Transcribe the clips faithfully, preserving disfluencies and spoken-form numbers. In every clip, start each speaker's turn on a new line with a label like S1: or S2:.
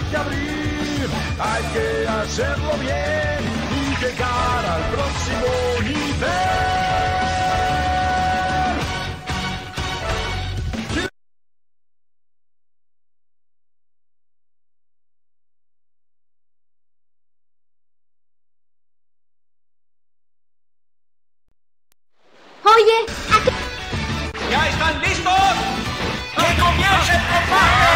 S1: que abrir, hay que hacerlo bien y llegar al próximo nivel.
S2: Oye, ¿a qué?
S3: ¿Ya están listos? ¡Que comience el combate!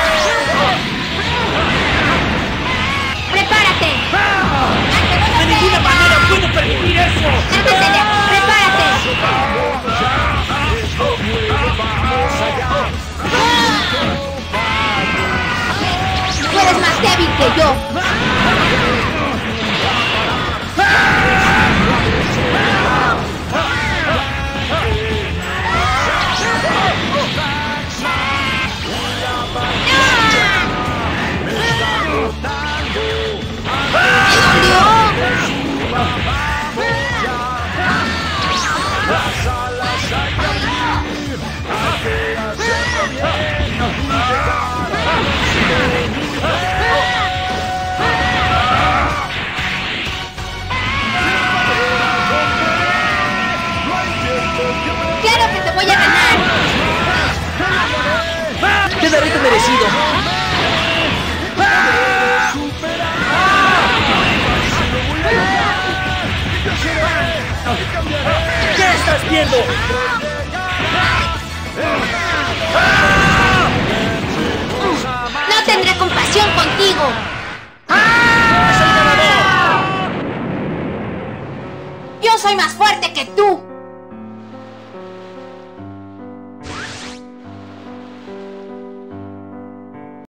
S2: ¡Prepárate!
S3: ¡De ninguna manera puedo permitir eso!
S2: ¡Ándale! ¡Prepárate! Tú eres más débil que yo.
S1: Las alas hay que abrir, hay que hacerlo bien y llegar al próximo nivel.
S2: ¡Claro que te voy a ganar!
S3: ¡Te daré tu merecido! ¿Qué estás viendo?
S2: ¡No tendré compasión contigo!
S3: ¡Soy ganador!
S2: ¡Yo soy más fuerte que tú!